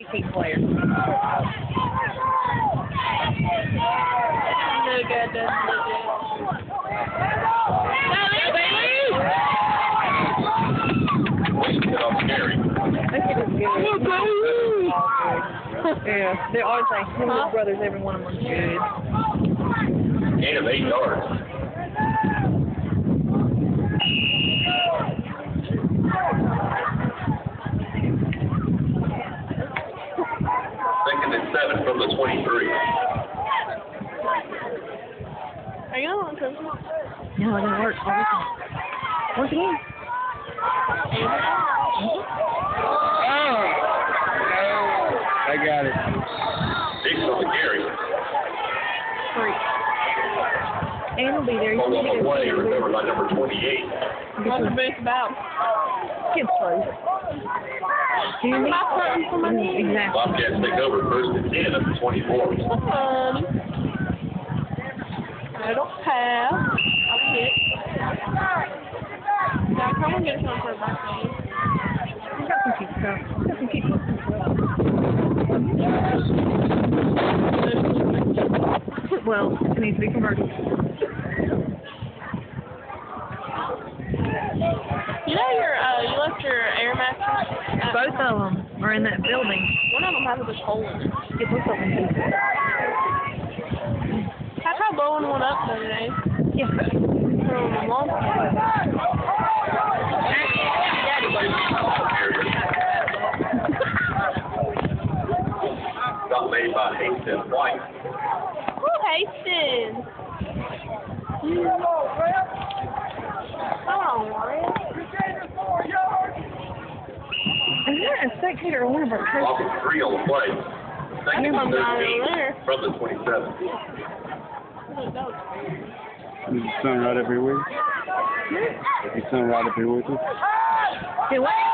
team player. No good, doesn't look good. That kid is good. Yeah, they always say, him and his brothers, every one of them is good. Gain of 8 yards. Second and 7 from the 23. Are you on Christmas? No, it didn't work. Once again. I got it. 6 on the carry. 3. And he'll be there. Ball on the play, recovered by number 28. What's the base about? Kids play. Am I putting for my knee? Exactly. Bobcats take over first and 10 at the 24. I don't have. I'll hit. Now come and get some for my face. I got some cute stuff. Well, it needs to be converted. You know you left your air mattress? Both of them are in that building. One of them has a big hole in it. Get both of them. I tried blowing one up the other day. Yeah. From my mom. Stop made by Hastings White. Woo, Hastings! Come on, Warren. Is there a spectator or one of our coaches? Offense 3 on the play. Second and 13 from the 27. Does it sound right every week? It sound right every week? Do what?